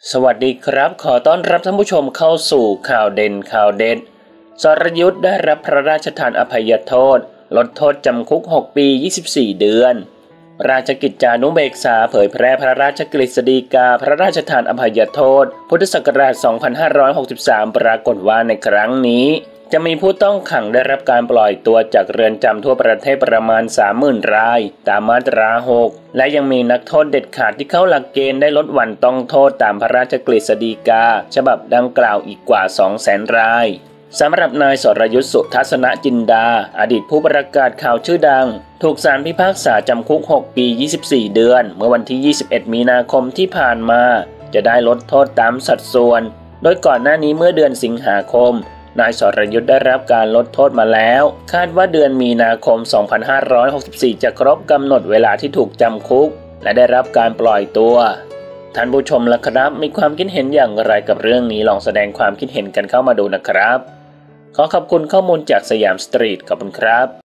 สวัสดีครับขอต้อนรับท่านผู้ชมเข้าสู่ข่าวเด่นข่าวเด็ดสรยุทธได้รับพระราชทานอภัยโทษลดโทษจำคุก6 ปี 24 เดือนราชกิจจานุเบกษาเผยแพร่พระราชกฤษฎีกาพระราชทานอภัยโทษพุทธศักราช 2563 ปรากฏว่าในครั้งนี้จะมีผู้ต้องขังได้รับการปล่อยตัวจากเรือนจำทั่วประเทศประมาณ 30,000 รายตามมาตรา 6 และยังมีนักโทษเด็ดขาดที่เข้าหลักเกณฑ์ได้ลดวันต้องโทษตามพระราชกฤษฎีกาฉบับดังกล่าวอีกกว่า 200,000 รายสำหรับนายสรยุทธ สุทัศนจินดาอดีตผู้ประกาศข่าวชื่อดังถูกศาลพิพากษาจำคุก6 ปี 24 เดือนเมื่อวันที่ 21 มีนาคมที่ผ่านมาจะได้ลดโทษตามสัดส่วนโดยก่อนหน้านี้เมื่อเดือนสิงหาคมนายสรยุทธได้รับการลดโทษมาแล้วคาดว่าเดือนมีนาคม 2564 จะครบกำหนดเวลาที่ถูกจำคุกและได้รับการปล่อยตัวท่านผู้ชมล่ะครับมีความคิดเห็นอย่างไรกับเรื่องนี้ลองแสดงความคิดเห็นกันเข้ามาดูนะครับขอขอบคุณข้อมูลจากสยามสตรีทขอบคุณครับ